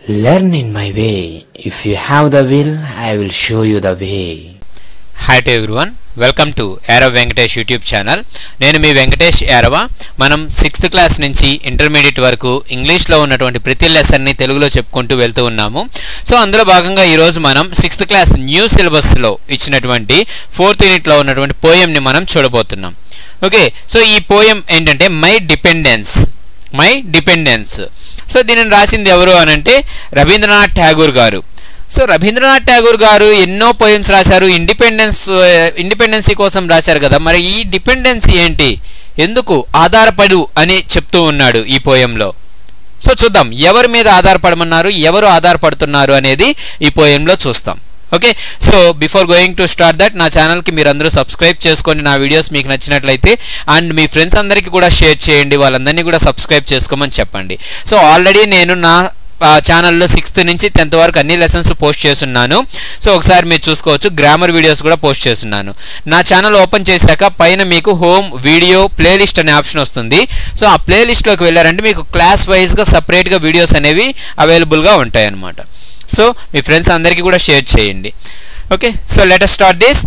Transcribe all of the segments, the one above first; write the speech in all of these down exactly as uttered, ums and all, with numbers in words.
Learn in my way. If you have the will, I will show you the way. Hi to everyone. Welcome to Yarava Venkatesh YouTube channel. నేను మీ వెంకటేష్ యారవ. మనం sixth class నుంచి intermediate వరకు ఇంగ్లీష్లో ఉన్నటువంటి ప్రతి లెసన్ని తెలుగులో చెప్పుకుంటూ వెళ్తూ ఉన్నాము. సో అందులో భాగంగా ఈరోజు మనం సిక్స్త్ క్లాస్ న్యూ సిలబస్లో ఇచ్చినటువంటి ఫోర్త్ యూనిట్లో ఉన్నటువంటి పోయంని మనం చూడబోతున్నాం. ఓకే, సో ఈ పోయం ఏంటంటే my dependence my dependence so దీనిని రాసింది ఎవరు అనంటే రవీంద్రనాథ్ ఠాగూర్ గారు. సో రవీంద్రనాథ్ ఠాగూర్ గారు ఎన్నో పోయమ్స్ రాశారు, ఇండిపెండెన్స్ ఇండిపెండెన్సీ కోసం రాశారు కదా. మరి ఈ డిపెండెన్సీ ఏంటి, ఎందుకు ఆధారపడు అని చెప్తూ ఉన్నాడు ఈ పోయంలో. సో చూద్దాం ఎవరి మీద ఆధారపడమన్నారు, ఎవరు ఆధారపడుతున్నారు అనేది ఈ పోయంలో చూస్తాం. Okay, so before going to start that నా ఛానల్కి మీరు అందరూ సబ్స్క్రైబ్ చేసుకోండి. నా వీడియోస్ మీకు నచ్చినట్లయితే అండ్ మీ ఫ్రెండ్స్ అందరికీ కూడా షేర్ చేయండి, వాళ్ళందరినీ కూడా సబ్స్క్రైబ్ చేసుకోమని చెప్పండి. సో ఆల్రెడీ నేను నా ఛానల్లో సిక్స్త్ నుంచి టెన్త్ వరకు అన్ని లెసన్స్ పోస్ట్ చేస్తున్నాను. సో ఒకసారి మీరు చూసుకోవచ్చు, గ్రామర్ వీడియోస్ కూడా పోస్ట్ చేస్తున్నాను. నా ఛానల్ ఓపెన్ చేశాక పైన మీకు హోమ్ వీడియో ప్లేలిస్ట్ అనే ఆప్షన్ వస్తుంది. సో ఆ ప్లేలిస్ట్లోకి వెళ్ళారంటే మీకు క్లాస్ వైజ్గా సపరేట్గా వీడియోస్ అనేవి అవైలబుల్గా ఉంటాయి అన్నమాట. సో మీ ఫ్రెండ్స్ అందరికీ కూడా షేర్ చేయండి. Okay, so let us start this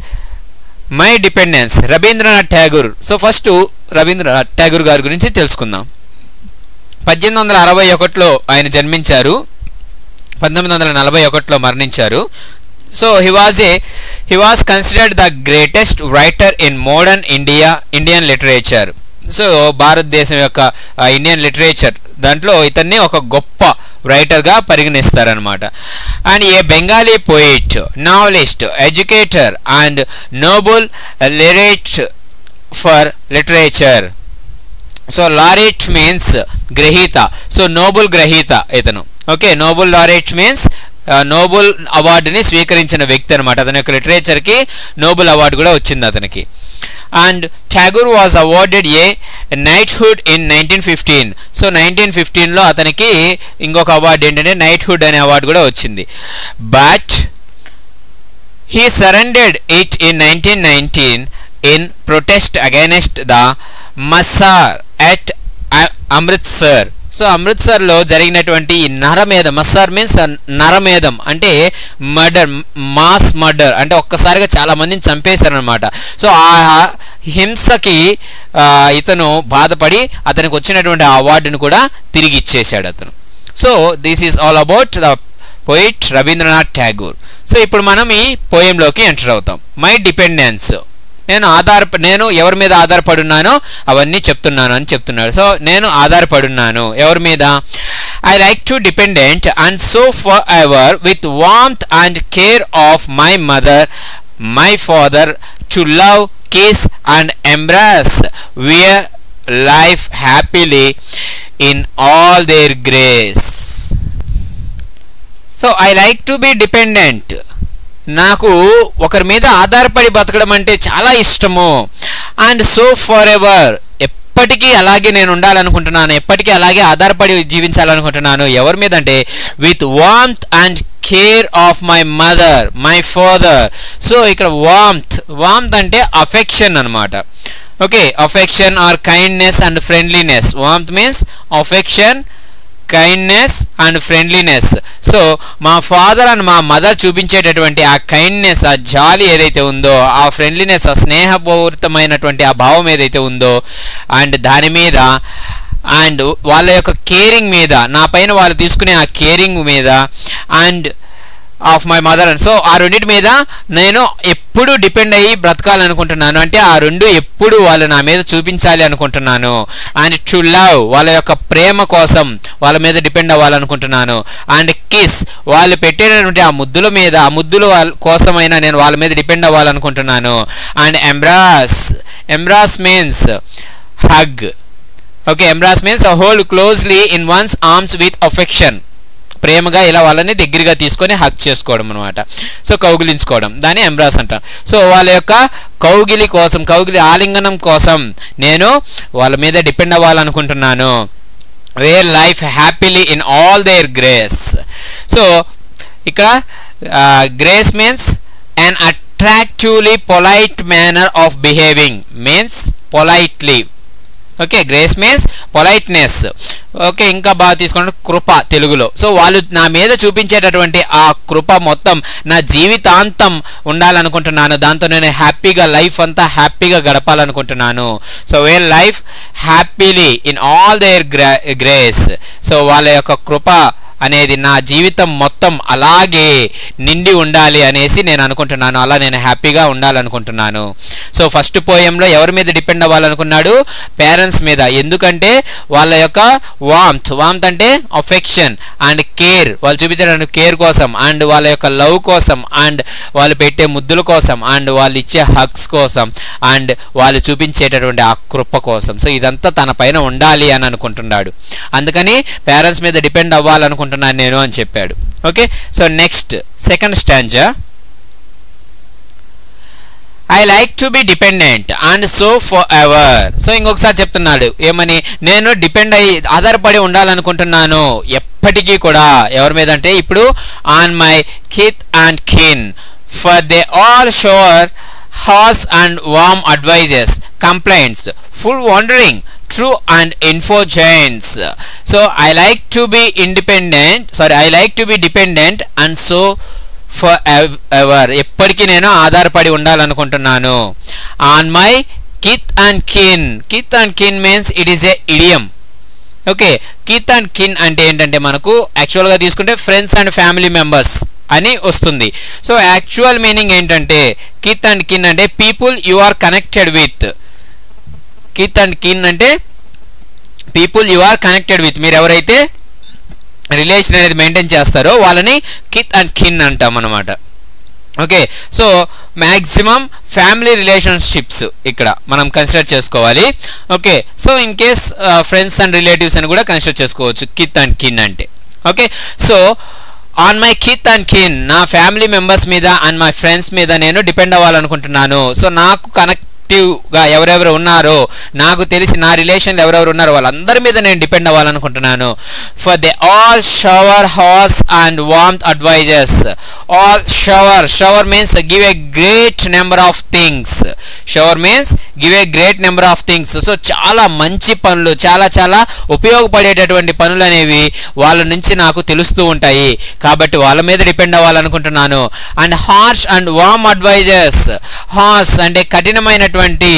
my dependence Rabindranath Tagore. So first Rabindranath Tagore గారి గురించి తెలుసుకుందాం. పద్దెనిమిది వందల అరవై ఒకటిలో ఆయన జన్మించారు, పంతొమ్మిది వందల నలభై ఒకటిలో మరణించారు. So he was a he was considered the greatest writer in modern India Indian literature. So భారతదేశం యొక్క ఇండియన్ లిటరేచర్ దాంట్లో ఇతన్ని ఒక గొప్ప రైటర్గా పరిగణిస్తారనమాట. And a Bengali poet, novelist, educator and Nobel laureate for literature. So laureate means గ్రహీత, so Nobel గ్రహీత ఇతను. Okay, Nobel laureate means Nobel అవార్డుని స్వీకరించిన వ్యక్తి అనమాట. అతని యొక్క లిటరేచర్కి నోబెల్ అవార్డు కూడా వచ్చింది అతనికి. And Tagore was awarded a knighthood in nineteen fifteen. So nineteen ఫిఫ్టీన్లో అతనికి ఇంకొక అవార్డు ఏంటంటే నైట్హుడ్ అనే అవార్డు కూడా వచ్చింది. But he surrendered it in nineteen nineteen in protest against the massacre at Amritsar. So అమృత్సర్లో జరిగినటువంటి ఈ నరమేధం, మస్సార్ మీన్స్ నరమేధం అంటే మర్డర్, మాస్ మర్డర్ అంటే ఒక్కసారిగా చాలా మందిని చంపేశారనమాట. సో ఆ హింసకి ఇతను బాధపడి అతనికి వచ్చినటువంటి ఆ అవార్డును కూడా తిరిగి ఇచ్చేశాడు అతను. So this is all about the poet Rabindranath Tagore. So ఇప్పుడు మనం ఈ పోయంలోకి ఎంటర్ అవుతాం. మై డిపెండెన్స్, నేను ఆధార నేను ఎవరి మీద ఆధారపడున్నానో అవన్నీ చెప్తున్నాను అని చెప్తున్నాడు. సో నేను ఆధారపడున్నాను ఎవరి మీద, I like to dependent and so forever with warmth and care of my mother my father to love kiss and embrace wear life happily in all their grace. So I like to be dependent, నాకు ఒకరి మీద ఆధారపడి బతకడం అంటే చాలా ఇష్టము. And so for ever, ఎప్పటికీ అలాగే నేను ఉండాలనుకుంటున్నాను, ఎప్పటికీ అలాగే ఆధారపడి జీవించాలనుకుంటున్నాను. ఎవరి మీద అంటే with warmth and care of my mother my father. So ఇక్కడ వార్మ్త్ వార్మ్త్ అంటే అఫెక్షన్ అనమాట. Okay, affection or kindness and friendliness. Warmth means affection, kindness and friendliness. So మా ఫాదర్ అండ్ మా మదర్ చూపించేటటువంటి ఆ కైండ్నెస్, ఆ జాలి ఏదైతే ఉందో, ఆ ఫ్రెండ్లీనెస్, ఆ స్నేహపూరితమైనటువంటి ఆ భావం ఏదైతే ఉందో అండ్ దాని మీద అండ్ వాళ్ళ యొక్క కేరింగ్ మీద, నా పైన వాళ్ళు తీసుకునే ఆ కేరింగ్ మీద and of my mother. And so ఆ రెండింటి మీద నేను ఎప్పుడు డిపెండ్ అయ్యి బ్రతకాలనుకుంటున్నాను, అంటే ఆ రెండు ఎప్పుడు వాళ్ళు నా మీద చూపించాలి అనుకుంటున్నాను. అండ్ టు లవ్, వాళ్ళ యొక్క ప్రేమ కోసం వాళ్ళ మీద డిపెండ్ అవ్వాలనుకుంటున్నాను. అండ్ కిస్, వాళ్ళు పెట్టేటటువంటి ఆ ముద్దుల మీద, ఆ ముద్దుల కోసమైనా నేను వాళ్ళ మీద డిపెండ్ అవ్వాలనుకుంటున్నాను. And embrace, embrace means hug. Okay, embrace means hold closely in one's arms with affection. ప్రేమగా ఇలా వాళ్ళని దగ్గరగా తీసుకొని హగ్ చేసుకోవడం అనమాట. సో కౌగిలించుకోవడం, దాన్ని ఎంబ్రాస్ అంటాం. సో వాళ్ళ యొక్క కౌగిలి కోసం, కౌగిలి ఆలింగనం కోసం నేను వాళ్ళ మీద డిపెండ్ అవ్వాలనుకుంటున్నాను. Where life happily in all their grace. So ఇక్కడ grace means an attractively polite manner of behaving, means politely. Okay, grace means politeness. Okay, ఇంకా బాగా తీసుకోండి కృప తెలుగులో. సో వాళ్ళు నా మీద చూపించేటటువంటి ఆ కృప మొత్తం నా జీవితాంతం ఉండాలనుకుంటున్నాను. దాంతో నేను హ్యాపీగా లైఫ్ అంతా హ్యాపీగా గడపాలనుకుంటున్నాను. So we life happily in all their grace. So వాళ్ళ యొక్క కృప అనేది నా జీవితం మొత్తం అలాగే నిండి ఉండాలి అనేసి నేను అనుకుంటున్నాను. అలా నేను హ్యాపీగా ఉండాలనుకుంటున్నాను. సో ఫస్ట్ పోయంలో ఎవరి మీద డిపెండ్ అవ్వాలనుకున్నాడు? పేరెంట్స్ మీద. ఎందుకంటే వాళ్ళ యొక్క వామ్త్ వామ్త్ అంటే అఫెక్షన్ అండ్ కేర్, వాళ్ళు చూపించడానికి కేర్ కోసం, అండ్ వాళ్ళ యొక్క లవ్ కోసం, అండ్ వాళ్ళు పెట్టే ముద్దుల కోసం, అండ్ వాళ్ళు ఇచ్చే హగ్స్ కోసం, అండ్ వాళ్ళు చూపించేటటువంటి ఆ కృప కోసం. సో ఇదంతా తన పైన ఉండాలి అని అనుకుంటున్నాడు. అందుకని పేరెంట్స్ మీద డిపెండ్ అవ్వాలనుకుంటున్నాను నేను అని చెప్పాడు. Okay, so next second stanza. I like to be dependent and so forever. So ఇంకొకసారి చెప్తున్నాడు ఏమని, నేను డిపెండ్ అయ్యి ఆధారపడి ఉండాలనుకుంటున్నాను ఎప్పటికీ కూడా. ఎవరి మీద అంటే ఇప్పుడు on my kith and kin for they all shower harsh and warm advices, complaints, full wandering, true and info giants. So I like to be independent, sorry I like to be dependent and so forever. ఎప్పటికీ నేను ఆధారపడి ఉండాలనుకుంటున్నాను. On my kith and kin. Kith and kin means it is a idiom. Okay, kith and kin అంటే ఏంటంటే మనకు యాక్చువల్గా తీసుకుంటే friends and family members అని వస్తుంది. సో యాక్చువల్ మీనింగ్ ఏంటంటే కిత్ అండ్ కిన్ అంటే people you are connected with. Kith and kin అంటే people you are connected with. మీరు ఎవరైతే రిలేషన్ అనేది మెయింటైన్ చేస్తారో వాళ్ళని కిత్ అండ్ కిన్ అంటాం అన్నమాట. Okay, so maximum family relationships ఇక్కడ మనం కన్సిడర్ చేసుకోవాలి. Okay, so in case friends and relatives అని కూడా కన్సిడర్ చేసుకోవచ్చు కిత్ అండ్ కిన్ అంటే. Okay, so on my kith and kin, నా ఫ్యామిలీ మెంబర్స్ మీద అండ్ మై ఫ్రెండ్స్ మీద నేను డిపెండ్ అవ్వాలనుకుంటున్నాను. సో నాకు కనెక్ట్ గా ఎవరెవరు ఉన్నారో, నాకు తెలిసి నా రిలేషన్ ఎవరెవరు ఉన్నారో వాళ్ళందరి మీద నేను డిపెండ్ అవ్వాలనుకుంటున్నాను. For they all shower harsh and warmth advices. All shower, shower means give a great number of things. Shower means give a great number of things. So చాలా మంచి పనులు, చాలా చాలా ఉపయోగపడేటటువంటి పనులు అనేవి వాళ్ళ నుంచి నాకు తెలుస్తూ ఉంటాయి. కాబట్టి వాళ్ళ మీద డిపెండ్ అవ్వాలనుకుంటున్నాను. And harsh and warm advices. Harsh అంటే కఠినమైనటువంటి,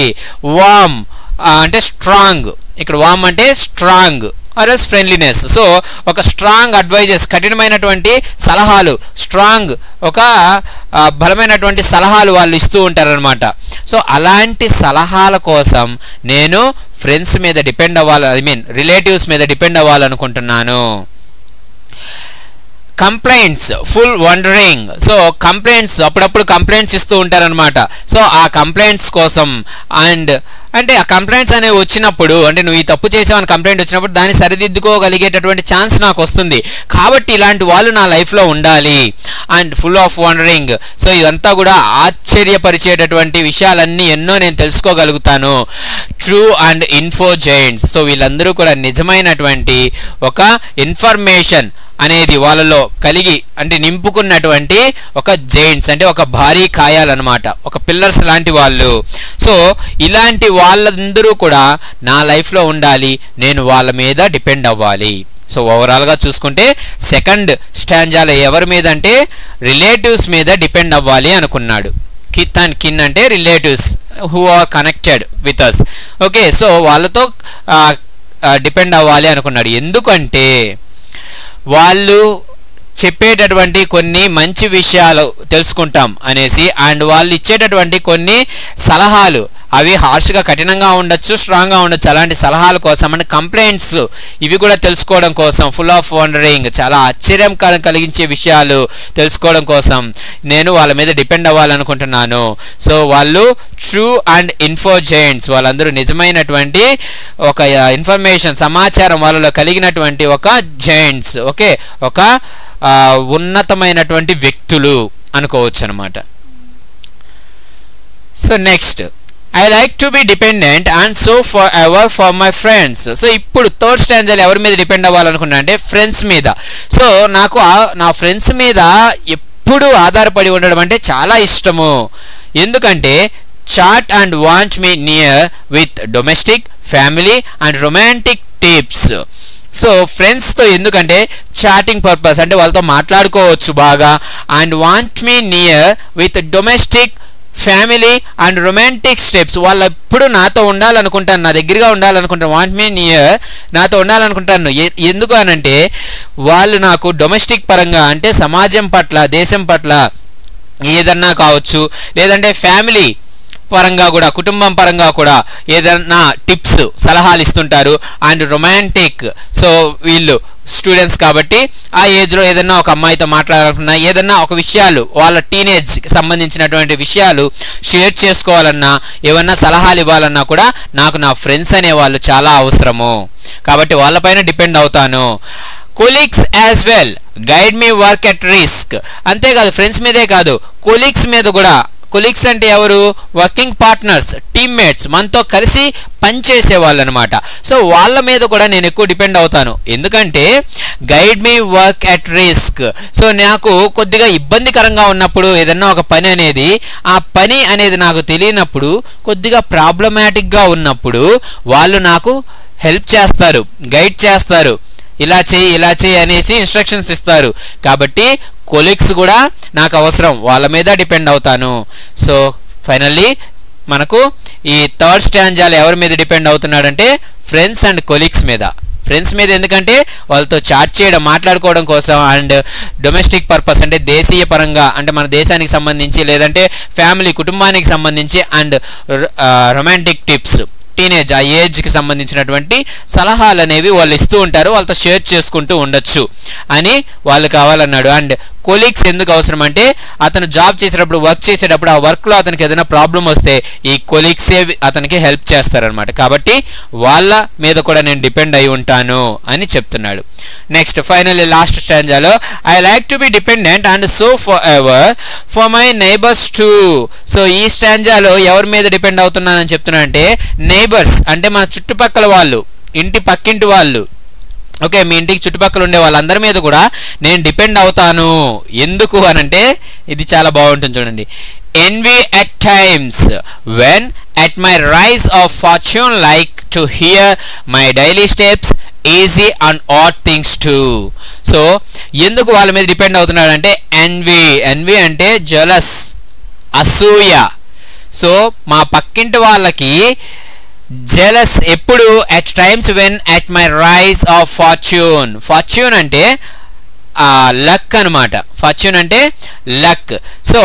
వామ్ అంటే స్ట్రాంగ్. ఇక్కడ వామ్ అంటే strong or as friendliness. So ఒక స్ట్రాంగ్ అడ్వైజెస్, కఠినమైనటువంటి సలహాలు, స్ట్రాంగ్ ఒక బలమైనటువంటి సలహాలు వాళ్ళు ఇస్తూ ఉంటారనమాట. సో అలాంటి సలహాల కోసం నేను ఫ్రెండ్స్ మీద డిపెండ్ అవ్వాలి, ఐ మీన్ రిలేటివ్స్ మీద డిపెండ్ అవ్వాలనుకుంటున్నాను. Complaints, full wondering. So complaints, అప్పుడప్పుడు కంప్లైంట్స్ ఇస్తూ ఉంటారనమాట. సో ఆ కంప్లైంట్స్ కోసం, అండ్ అంటే ఆ కంప్లైంట్స్ అనేవి వచ్చినప్పుడు, అంటే నువ్వు ఈ తప్పు చేసావని కంప్లైంట్ వచ్చినప్పుడు దాన్ని సరిదిద్దుకోగలిగేటటువంటి ఛాన్స్ నాకు వస్తుంది. కాబట్టి ఇలాంటి వాళ్ళు నా లైఫ్లో ఉండాలి. And full of wondering. So ఇదంతా కూడా ఆశ్చర్యపరిచేటటువంటి విషయాలన్నీ ఎన్నో నేను తెలుసుకోగలుగుతాను. True and info giants. So వీళ్ళందరూ కూడా నిజమైనటువంటి ఒక ఇన్ఫర్మేషన్ అనేది వాళ్ళలో కలిగి అంటే నింపుకున్నటువంటి ఒక జైంట్స్, అంటే ఒక భారీ కాయాలన్నమాట, ఒక పిల్లర్స్ లాంటి వాళ్ళు. సో ఇలాంటి వాళ్ళందరూ కూడా నా లైఫ్లో ఉండాలి, నేను వాళ్ళ మీద డిపెండ్ అవ్వాలి. సో ఓవరాల్గా చూసుకుంటే సెకండ్ స్టాంజాలో ఎవరి మీద అంటే రిలేటివ్స్ మీద డిపెండ్ అవ్వాలి అనుకున్నాడు. కిత్ అండ్ కిన్ అంటే relatives who are connected with us. Okay, so వాళ్ళతో డిపెండ్ అవ్వాలి అనుకున్నాడు. ఎందుకంటే వాళ్ళు చెప్పేటటువంటి కొన్ని మంచి విషయాలు తెలుసుకుంటాం అనేసి, అండ్ వాళ్ళు ఇచ్చేటటువంటి కొన్ని సలహాలు అవి హార్ష్గా కఠినంగా ఉండొచ్చు, స్ట్రాంగ్గా ఉండొచ్చు. అలాంటి సలహాల కోసం అండ్ కంప్లైంట్స్ ఇవి కూడా తెలుసుకోవడం కోసం, ఫుల్ ఆఫ్ వండరింగ్ చాలా ఆశ్చర్యం కలిగించే విషయాలు తెలుసుకోవడం కోసం నేను వాళ్ళ మీద డిపెండ్ అవ్వాలనుకుంటున్నాను. సో వాళ్ళు ట్రూ అండ్ ఇన్ఫో జైంట్స్, వాళ్ళందరూ నిజమైనటువంటి ఒక ఇన్ఫర్మేషన్ సమాచారం వాళ్ళలో కలిగినటువంటి ఒక జైంట్స్. ఓకే, ఒక ఉన్నతమైనటువంటి వ్యక్తులు అనుకోవచ్చు అనమాట. So next I like to be dependent and so forever for my friends. So ఇప్పుడు థర్డ్ స్టాంజాలో ఎవరి మీద డిపెండ్ అవ్వాలనుకున్నా అంటే ఫ్రెండ్స్ మీద. సో నాకు నా ఫ్రెండ్స్ మీద ఎప్పుడు ఆధారపడి ఉండడం అంటే చాలా ఇష్టము. ఎందుకంటే chat and want me near with domestic, family and romantic tips. So ఫ్రెండ్స్తో ఎందుకంటే చాటింగ్ పర్పస్ అంటే వాళ్ళతో మాట్లాడుకోవచ్చు బాగా. And want me near with domestic, family and romantic steps. వాళ్ళు ఎప్పుడు నాతో ఉండాలనుకుంటాను, నా దగ్గరగా ఉండాలనుకుంటాను. వాంట్ మీ నియర్, నాతో ఉండాలనుకుంటాను. ఎందుకు అనంటే వాళ్ళు నాకు డొమెస్టిక్ పరంగా అంటే సమాజం పట్ల, దేశం పట్ల ఏదన్నా కావచ్చు, లేదంటే ఫ్యామిలీ పరంగా కూడా, కుటుంబం పరంగా కూడా ఏదన్నా టిప్స్, సలహాలు ఇస్తుంటారు. అండ్ రొమాంటిక్, సో వీళ్ళు స్టూడెంట్స్ కాబట్టి ఆ ఏజ్లో ఏదన్నా ఒక అమ్మాయితో మాట్లాడాలనుకున్నా, ఏదన్నా ఒక విషయాలు వాళ్ళ టీనేజ్కి సంబంధించినటువంటి విషయాలు షేర్ చేసుకోవాలన్నా, ఏమన్నా సలహాలు ఇవ్వాలన్నా కూడా నాకు నా ఫ్రెండ్స్ అనే వాళ్ళు చాలా అవసరము. కాబట్టి వాళ్ళపైన డిపెండ్ అవుతాను. Colleagues as well guide me work at risk. అంతేకాదు ఫ్రెండ్స్ మీదే కాదు, కొలీగ్స్ మీద కూడా. కొలీగ్స్ అంటే ఎవరు? వర్కింగ్ పార్ట్నర్స్, టీమ్మేట్స్, మనతో కలిసి పనిచేసే వాళ్ళు అనమాట. సో వాళ్ళ మీద కూడా నేను ఎక్కువ డిపెండ్ అవుతాను. ఎందుకంటే guide me work at risk. So నాకు కొద్దిగా ఇబ్బందికరంగా ఉన్నప్పుడు ఏదన్నా ఒక పని అనేది, ఆ పని అనేది నాకు తెలియనప్పుడు, కొద్దిగా ప్రాబ్లమాటిక్గా ఉన్నప్పుడు వాళ్ళు నాకు హెల్ప్ చేస్తారు, గైడ్ చేస్తారు. ఇలా చేయి, ఇలా చేయి అనేసి ఇన్స్ట్రక్షన్స్ ఇస్తారు. కాబట్టి కొలీగ్స్ కూడా నాకు అవసరం, వాళ్ళ మీద డిపెండ్ అవుతాను. సో ఫైనల్లీ మనకు ఈ థర్డ్ స్టాంజాలో ఎవరి మీద డిపెండ్ అవుతున్నాడంటే ఫ్రెండ్స్ అండ్ కొలీగ్స్ మీద. ఫ్రెండ్స్ మీద ఎందుకంటే వాళ్ళతో చాట్ చేయడం, మాట్లాడుకోవడం కోసం. అండ్ డొమెస్టిక్ పర్పస్ అంటే దేశీయ పరంగా, అంటే మన దేశానికి సంబంధించి, లేదంటే ఫ్యామిలీ, కుటుంబానికి సంబంధించి. అండ్ రొమాంటిక్ టిప్స్, టీనేజ్ ఆ ఏజ్కి సంబంధించినటువంటి సలహాలు అనేవి వాళ్ళు ఇస్తూ ఉంటారు, వాళ్ళతో షేర్ చేసుకుంటూ ఉండొచ్చు అని వాళ్ళు కావాలన్నాడు. అండ్ కొలీగ్స్ ఎందుకు అవసరం అంటే అతను జాబ్ చేసేటప్పుడు, వర్క్ చేసేటప్పుడు ఆ వర్క్లో అతనికి ఏదైనా ప్రాబ్లం వస్తే ఈ కొలీగ్సే అతనికి హెల్ప్ చేస్తారనమాట. కాబట్టి వాళ్ళ మీద కూడా నేను డిపెండ్ అయి ఉంటాను అని చెప్తున్నాడు. నెక్స్ట్ ఫైనల్లీ లాస్ట్ స్టాంజాలో I like to be dependent and so forever for my neighbours too. So ఈ స్టాంజాలో ఎవరి మీద డిపెండ్ అవుతున్నానని చెప్తున్నానంటే నైబర్స్ అంటే మన చుట్టుపక్కల వాళ్ళు, ఇంటి పక్కింటి వాళ్ళు. ఓకే, మీ ఇంటికి చుట్టుపక్కల ఉండే వాళ్ళందరి మీద కూడా నేను డిపెండ్ అవుతాను. ఎందుకు అనంటే ఇది చాలా బాగుంటుంది చూడండి. envy at times when at my rise of fortune like to hear my daily steps easy and odd things too. So ఎందుకు వాళ్ళ మీద డిపెండ్ అవుతున్నాడంటే envy, envy అంటే జెలస్, అసూయ. సో మా పక్కింటి వాళ్ళకి జెలస్ ఎప్పుడు at times when at my rise of fortune. Fortune అంటే లక్ అనమాట. ఫార్చ్యూన్ అంటే luck. So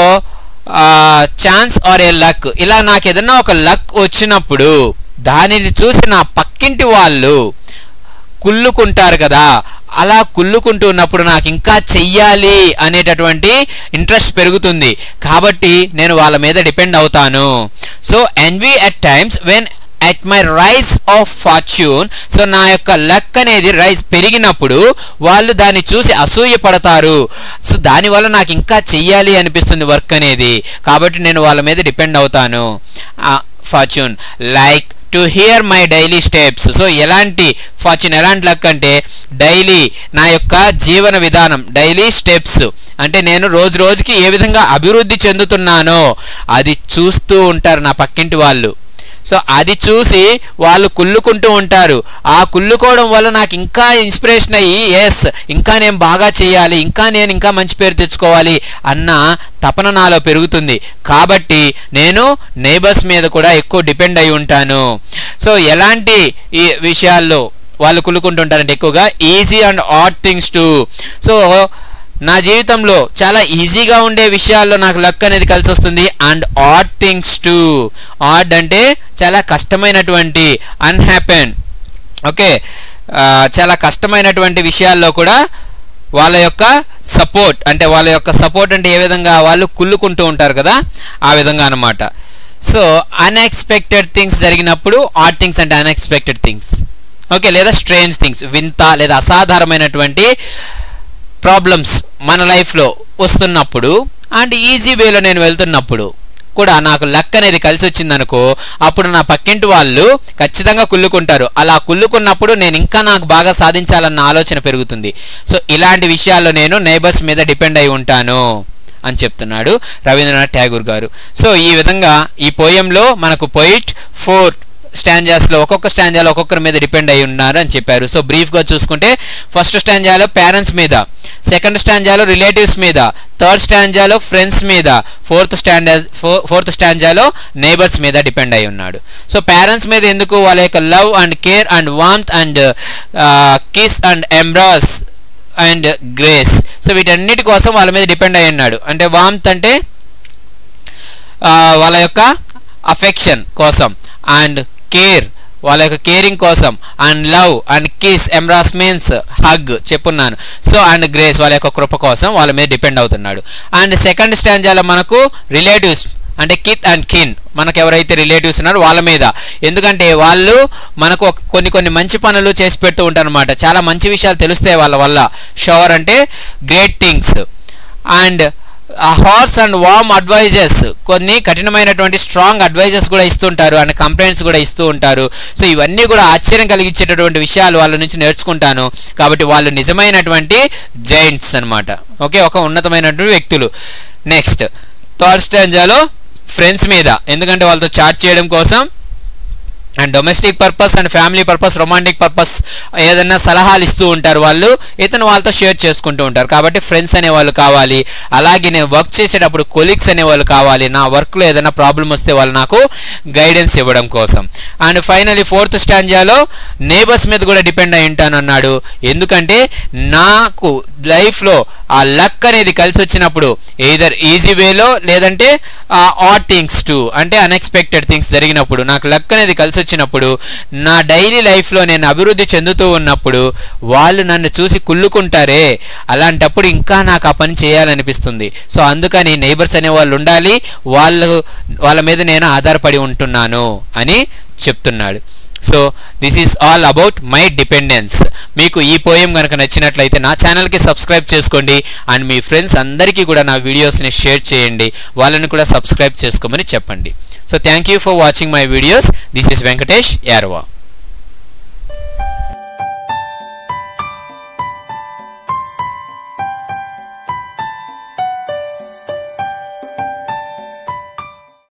chance are A luck, ఇలా నాకు ఏదన్నా ఒక లక్ వచ్చినప్పుడు దానిని చూసి నా పక్కింటి వాళ్ళు కుళ్ళుకుంటారు కదా, అలా కుళ్ళుకుంటూ ఉన్నప్పుడు నాకు ఇంకా చెయ్యాలి అనేటటువంటి ఇంట్రెస్ట్ పెరుగుతుంది. కాబట్టి నేను వాళ్ళ మీద డిపెండ్ అవుతాను. So envy at times when at my rise of fortune. So నా యొక్క లక్ అనేది రైజ్ పెరిగినప్పుడు వాళ్ళు దాన్ని చూసి అసూయ పడతారు. సో దానివల్ల నాకు ఇంకా చెయ్యాలి అనిపిస్తుంది వర్క్ అనేది. కాబట్టి నేను వాళ్ళ మీద డిపెండ్ అవుతాను. Fortune like to hear my daily steps. So ఎలాంటి ఫార్చ్యూన్, ఎలాంటి లక్ అంటే డైలీ నా యొక్క జీవన విధానం, డైలీ స్టెప్స్ అంటే నేను రోజు రోజుకి ఏ విధంగా అభివృద్ధి చెందుతున్నానో అది చూస్తూ ఉంటారు నా పక్కింటి వాళ్ళు. సో అది చూసి వాళ్ళు కుళ్ళుకుంటూ ఉంటారు. ఆ కుళ్ళుకోవడం వల్ల నాకు ఇంకా ఇన్స్పిరేషన్ అయ్యి ఎస్ ఇంకా నేను బాగా చేయాలి, ఇంకా నేను ఇంకా మంచి పేరు తెచ్చుకోవాలి అన్న తపన నాలో పెరుగుతుంది. కాబట్టి నేను నైబర్స్ మీద కూడా ఎక్కువ డిపెండ్ అయి ఉంటాను. సో ఎలాంటి ఈ విషయాల్లో వాళ్ళు కుళ్ళుకుంటుంటారంటే ఎక్కువగా easy and odd things too. So నా జీవితంలో చాలా ఈజీగా ఉండే విషయాల్లో నాకు లక్ అనేది కలిసి వస్తుంది. And odd things too. Odd అంటే చాలా కష్టమైనటువంటి, అన్హ్యాపెన్. ఓకే, చాలా కష్టమైనటువంటి విషయాల్లో కూడా వాళ్ళ యొక్క సపోర్ట్, అంటే వాళ్ళ యొక్క సపోర్ట్ అంటే ఏ విధంగా వాళ్ళు కుళ్ళుకుంటూ ఉంటారు కదా, ఆ విధంగా అన్నమాట. సో అన్ఎక్స్పెక్టెడ్ థింగ్స్ జరిగినప్పుడు ఆడ్ థింగ్స్ అంటే అన్ఎక్స్పెక్టెడ్ థింగ్స్. ఓకే, లేదా స్ట్రేంజ్ థింగ్స్, వింత లేదా అసాధారణమైనటువంటి ప్రాబ్లమ్స్ మన లైఫ్లో వస్తున్నప్పుడు అండ్ ఈజీ వేలో నేను వెళ్తున్నప్పుడు కూడా నాకు లక్ అనేది కలిసి వచ్చిందనుకో, అప్పుడు నా పక్కింటి వాళ్ళు ఖచ్చితంగా కుళ్ళుకుంటారు. అలా కుళ్ళుకున్నప్పుడు నేను ఇంకా నాకు బాగా సాధించాలన్న ఆలోచన పెరుగుతుంది. సో ఇలాంటి విషయాల్లో నేను నైబర్స్ మీద డిపెండ్ అయి ఉంటాను అని చెప్తున్నాడు రవీంద్రనాథ్ ఠాగూర్ గారు. సో ఈ విధంగా ఈ పోయంలో మనకు పోయిట్ ఫోర్ స్టాంజాస్లో ఒక్కొక్క స్టాంజాలో ఒక్కొక్కరి మీద డిపెండ్ అయి ఉన్నారు అని చెప్పారు. సో బ్రీఫ్గా చూసుకుంటే ఫస్ట్ స్టాంజాలో పేరెంట్స్ మీద, సెకండ్ స్టాంజాలో రిలేటివ్స్ మీద, థర్డ్ స్టాంజాలో ఫ్రెండ్స్ మీద, ఫోర్త్ స్టాంజా ఫోర్త్ స్టాంజాలో నైబర్స్ మీద డిపెండ్ అయి ఉన్నాడు. సో పేరెంట్స్ మీద ఎందుకు? వాళ్ళ యొక్క love and care and warmth and kiss and embrace and grace. So వీటన్నిటి కోసం వాళ్ళ మీద డిపెండ్ అయి ఉన్నాడు. అంటే వార్మ్త్ అంటే వాళ్ళ యొక్క అఫెక్షన్ కోసం, అండ్ కేర్ వాళ్ళ యొక్క కేరింగ్ కోసం, and love and kiss embrace means hug చెప్పున్నాను. సో అండ్ గ్రేస్ వాళ్ళ యొక్క కృప కోసం వాళ్ళ మీద డిపెండ్ అవుతున్నాడు. అండ్ సెకండ్ స్టాంజాలో మనకు రిలేటివ్స్ అంటే కిత్ అండ్ కిన్, మనకు ఎవరైతే రిలేటివ్స్ ఉన్నారో వాళ్ళ మీద. ఎందుకంటే వాళ్ళు మనకు కొన్ని కొన్ని మంచి పనులు చేసి పెడుతూ ఉంటారు అనమాట. చాలా మంచి విషయాలు తెలుస్తాయి వాళ్ళ వల్ల. షవర్ అంటే great things. And harsh and warm advices, కొన్ని కఠినమైనటువంటి స్ట్రాంగ్ అడ్వైజెస్ కూడా ఇస్తుంటారు అండ్ కంప్లైంట్స్ కూడా ఇస్తూ ఉంటారు. సో ఇవన్నీ కూడా ఆశ్చర్యం కలిగించేటటువంటి విషయాలు వాళ్ళ నుంచి నేర్చుకుంటాను. కాబట్టి వాళ్ళు నిజమైనటువంటి జైంట్స్ అనమాట. ఓకే, ఒక ఉన్నతమైనటువంటి వ్యక్తులు. నెక్స్ట్ థర్డ్ స్టాంజాలో ఫ్రెండ్స్ మీద, ఎందుకంటే వాళ్ళతో చాట్ చేయడం కోసం and domestic purpose and family purpose, romantic purpose ఏదైనా సలహాలు ఇస్తూ ఉంటారు వాళ్ళు, ఇతను వాళ్ళతో షేర్ చేసుకుంటూ ఉంటారు. కాబట్టి ఫ్రెండ్స్ అనేవాళ్ళు కావాలి. అలాగే నేను వర్క్ చేసేటప్పుడు కొలీగ్స్ అనేవాళ్ళు కావాలి. నా వర్క్లో ఏదైనా ప్రాబ్లం వస్తే వాళ్ళు నాకు గైడెన్స్ ఇవ్వడం కోసం. అండ్ ఫైనలీ ఫోర్త్ స్టాంజాలో నేబర్స్ మీద కూడా డిపెండ్ అయి ఉంటాను అన్నాడు. ఎందుకంటే నాకు లైఫ్లో ఆ లక్ అనేది కలిసి వచ్చినప్పుడు ఎయిదర్ ఈజీ వేలో లేదంటే ఆడ్ థింగ్స్ టు అంటే అన్ఎక్స్పెక్టెడ్ థింగ్స్ జరిగినప్పుడు, నాకు లక్ అనేది కలిసి వచ్చినప్పుడు, నా డైలీ లైఫ్లో నేను అభివృద్ధి చెందుతూ ఉన్నప్పుడు వాళ్ళు నన్ను చూసి కుళ్ళుకుంటారే, అలాంటప్పుడు ఇంకా నాకు ఆ పని చేయాలనిపిస్తుంది. సో అందుకని నైబర్స్ అనే వాళ్ళు ఉండాలి, వాళ్ళు వాళ్ళ మీద నేను ఆధారపడి ఉంటున్నాను అని చెప్తున్నాడు. So this is all about my dependence. మీకు ఈ పోయం కనుక నచ్చినట్లయితే నా ఛానల్కి సబ్స్క్రైబ్ చేసుకోండి అండ్ మీ ఫ్రెండ్స్ అందరికీ కూడా నా వీడియోస్ని షేర్ చేయండి, వాళ్ళని కూడా సబ్స్క్రైబ్ చేసుకోమని చెప్పండి. So thank you for watching my videos. This is Venkatesh యారవా.